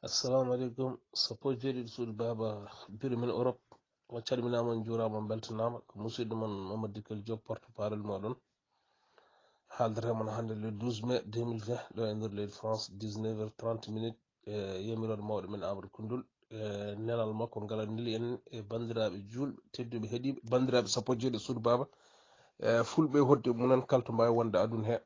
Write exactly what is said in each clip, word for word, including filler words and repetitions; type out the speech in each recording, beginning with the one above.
assalamu alaikum sappo jeeɗiɗo suudu baba biri min Europe mo calminama on juurama on beltanama ko musidɗo mon Mamadou Dikel Diop porte parole moɗon haaldata mon hannde le douze mai deux mille vingt ɗo e nder leydi France dix-neuf heures trente minutes e yamiroɗo mawɗo men Amadou Koundoul e nelal makko ngalanili en e bandiraɓe julɓe tedduɓe heeɗiɓe bandiraɓe sappo jeeɗiɗo suudu baba e fulɓe hodde munen kala to mbawi wonde aduna he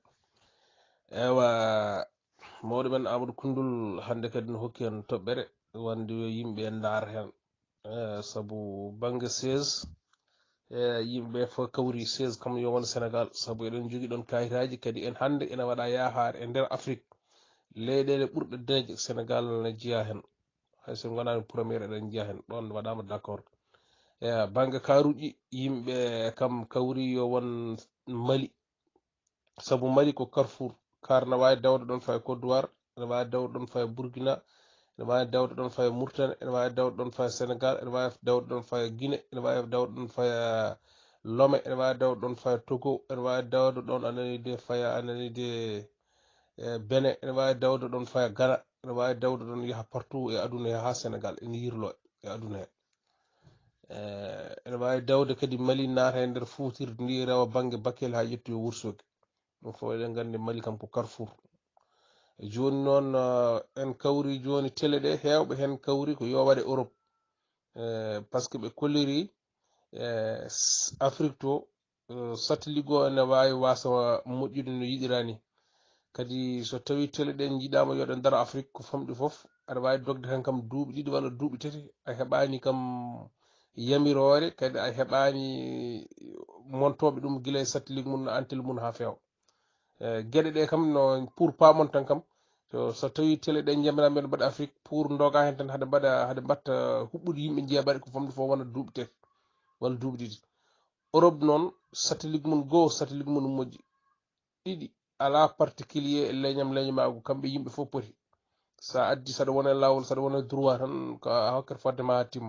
ewa mawɗo men Amadou Koundoul hannde kadi no hokki hen toɓɓere wonde yo yimɓe ndaara hen saabu banggue seize e yimɓe fo kawri seize kam yo won Sénégal saabu eɗen jogui ɗon kayitaji kadi en hannde ene waɗa yahare e nder Afrique leyɗele ɓurɗe deeje Sénégal ne jeeya hen hayso gonani premiére eɗen jeeya hen ɗon waɗama d' accord e banggue karuji yimɓe kam kawri yo won Mali saabu Mali ko Carrefour kar ne wawi dawde ɗon faye Côte d'Ivoire ene wawi dawde ɗon faye Bourkina ene wawi dawde ɗon faye Mauritanie ene wawi dawde ɗon faye Sénégal ene wawi dawde ɗon faye Guinée ene wawi dawde ɗon faye Lomé ene wawi dawde ɗon faye Togo ene wawi dawde ɗon ananide faye ananide Bénin ene wawi dawde ɗon faye Ghana ene wawi dawde ɗon yaaha partout e aduna he ha Sénégal ene yirlo e aduna he ene wawi dawde kadi Mali naata e nder Foutirde ndi rewa banggue Bakel ha ƴettoyo Wourossogui ɗum fo eɗen gandi Mali kam ko Carrefour joni noon en kawri joni télé ɗe hewɓe hen kawri ko yo waɗe Europe par ce que ɓe kolliri Afrique to satellite go ene wawi wasa moƴƴude no yiɗirani kadi so tawi télé ɗe jiiɗama yoɗe dara Afrique ko famɗi foof aɗa wawi dogde hen kam duuɓi ɗiɗi walla duuɓi tati a heɓani kam yamirore kadi a heɓani montoɓe ɗum guila e satellite mum no antenne mum ha fewa gueɗe ɗe kam no pour pamon tan kam so so tawi télé ɗe jamirama ɓe mbaɗa Afrique pour doga hen tan haɗe mbaɗa haɗe mbatta huɓɓude yimɓe jiiya mbaɗe ko famɗi fof wona duuɓi tati walla duuɓi ɗiɗi Europe noon satellite mum goho satellite mum moƴƴi ɗiɗi ala particulier e leñam leñamago kamɓe yimɓe fof poti sa addi saɗa wona lawol saɗa wona droit tan ko a hokkata fodde ma ha timma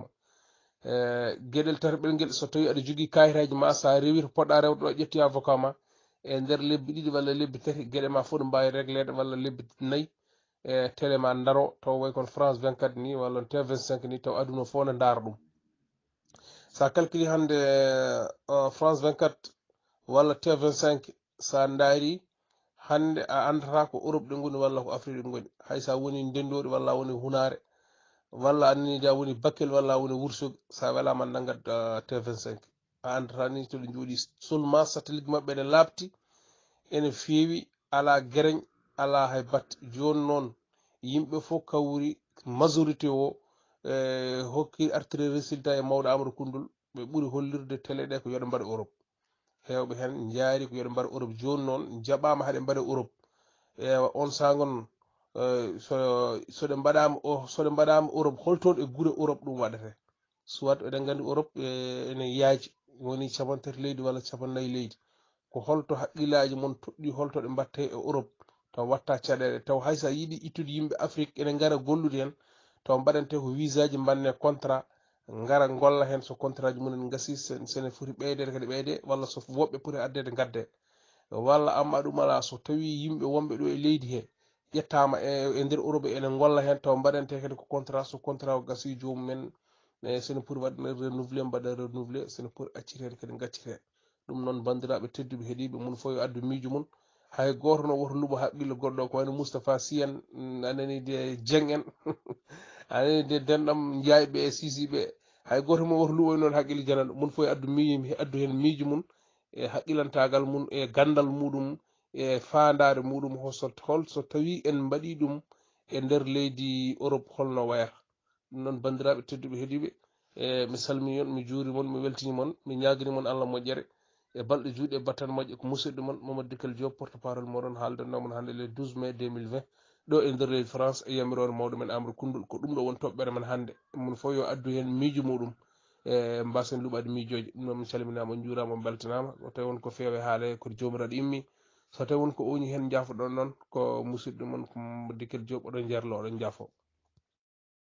gueɗel tataɓel guel so tawi aɗa jogui kayitaji ma sa rewi to poɗɗa rewde ɗo ƴetti avocat ma e nder lebbi ɗiɗi walla lebbi tati gueɗe ma fof ɗo mbawi réglede walla lebbi nayyi e télé ma daro taw way kon France vingt-quatre ni walla T vingt-cinq ni taw aduna fof ne daara ɗum sa calculi hande France vingt-quatre walla T vingt-cinq sa daari hande a andata ko Europe ɗe goni walla ko Afrique ɗe goni hay sa woni Ndendori walla a woni Hunare walla annidi a woni Bakel walla a woni Wourossogui sa welama naggat T vingt-cinq a andata ni to ɗe jooɗi seulement satellite mabɓe ne labti ene feewi ala guereñ ala hay batte joni noon yimɓe fof kawri majorité o e hokki artiri résultat e mawɗo Amadou Koundoul ɓe ɓuuri hollirde télé ɗe ko yoɗe mbaɗa Europe hewɓe hen jaari ko yoɗe mbaɗa Europe joni noon jaɓama haɗe mbaɗa Europe ewa on sagon so soɗe mbaɗama soɗe mbaɗama Europe holtoon e guure Europe ɗum waɗete soit eɗen gandi Europe ene yaaji woni capantati leydi walla capannayyi leydi ko holto haqqillaji mon toɗɗi holto ɗe mbatte e Europe taw watta caɗele taw haysa yiiɗi ittude yimɓe Afrique ene gara gollude hen taw mbaɗante ko visa ji mbanne contrat gara golla hen so contrat ji mumen gasi sene foti ɓeydede kadi ɓeyde walla so woɓɓe poti addede gadde walla amma ɗum ala so tawi yimɓe wonɓe ɗo e leydi he ƴettama e nder Europe ene golla hen taw mbaɗante kadi ko contrat so contrat o gasi jomumen e sene poti waɗne renouvelé mbaɗa renouvelé sene poti accirede kadi gaccite ɗum noon bandiraɓe tedduɓe heeɗiɓe mun fo yo addu miijo mum hay goto no woto luɓo haqqille goɗɗo ko wayno Moustapha Sy en ananide Dieng en ananide denɗam Ndiayeɓe e Sisiɓe hay goto mo woto luɓoy noon haqqille janano mun fo addu mi addu hen miijo mum e haqqillantagal mum e gandal muɗum e fandare muɗum hol hol so tawi en mbaɗi ɗum e nder leydi Europe holno wayata ɗum noon bandiraɓe tedduɓe heeɗiɓe e mi salmini on mi juuri mon mi weltini mon mi ñaguini mon Allah moƴƴere e balɗe juuɗe e battane moƴƴe ko musidɗo mon Mamadou Dikel Diop porte parole moɗon haaldannomon hande le douze mai deux mille vingt ɗo e nder leydi France e yamirore mawɗo men Amadou Koundoul ko ɗum ɗo woni toɓɓere men hande mun fo yo addu hen miijo muɗum e mbasen luɓade miijoji ɗum noon mi calminama on juurama on beltanama o tawi won ko feewe haale ko jomiraɗo immi so tawi won ko oñi hen jaafoɗon noon ko musidɗo mon ko Dikel Diop oɗon jarlo oɗon jaafo